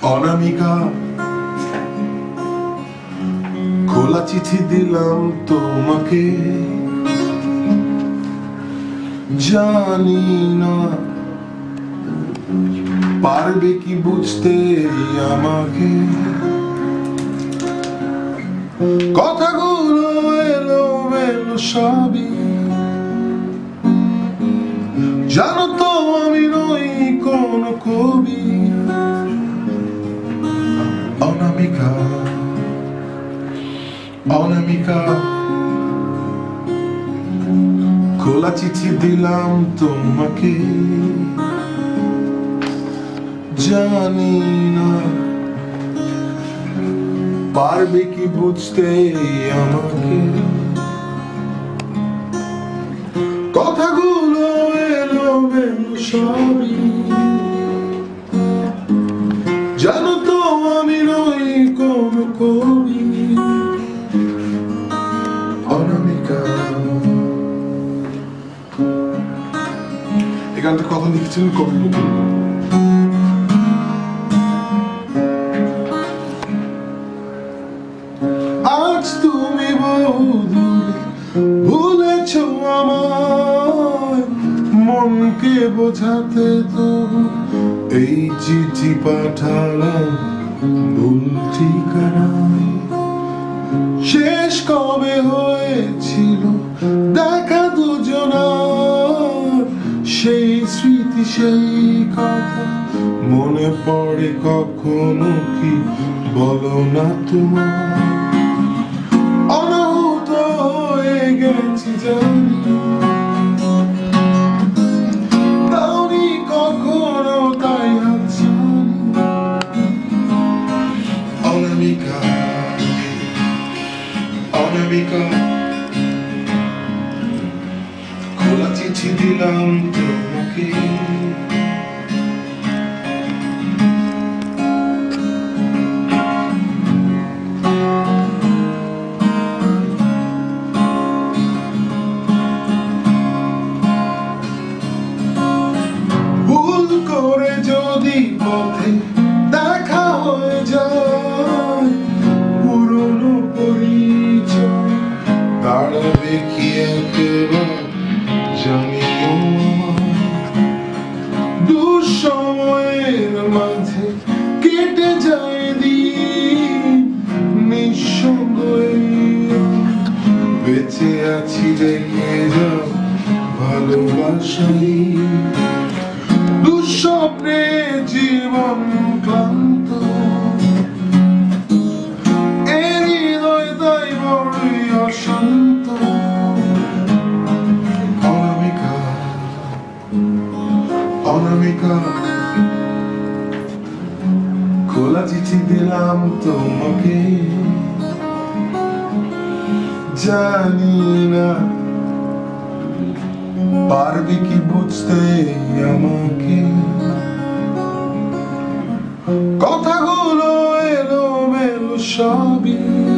অনামিকা, খোলা চিঠি দিলাম তোমাকে, জানি না পারবে কি বুঝতে আমাকে। কথাগুলো এলোমেলো সবই, জানো তো আমি নই কোন কবি। অনামিকা, অনামিকা, খোলা চিঠি দিলাম তোমাকে, জানি না পারবে কি বুঝতে আমাকে। কথাগুলো এলোমেলো সবই, জানো তো আমি নই কোন কবি। অনামিকা, এই গানটা কথা লিখেছিলেন কবি নজরুল। আজ তুমি বহুদূরে ভুলেছ আমায়, মনকে বোঝাতে তো এই চিঠি পাঠালাম ভুল ঠিকানায়। শেষ কবে হয়েছিল দেখা দুজনার, সেই স্মৃতি সেই কথা মনে পড়ে কখনো কি বলো না তোমার। অনাহুত হয়ে গেছি জানি, দাওনি কখনো তাই জানি। অনামিকা, অনামিকা, খোলা চিঠি দিলাম তোমাকে, ভুল করে যদি পথে দেখা হয়ে যায়, পুরনো পরিচয় দাঁড়াবে কি একেবারে জানিও। দুঃসময়ের মাঝে কেটে যায় দিন, নিঃসঙ্গ বেঁচে আছি রেখে যাও ভালোবাসাই। দুঃস্বপ্নে জীবন ক্লান্ত, এর হৃদয় তাই বড়ই অশান্ত। অনামিকা, অনামিকা, খোলা চিঠি দিলাম তোমাকে, জানি না পারবে কি বুঝতে আমাকে। কথাগুলো এলোমেলো সবই,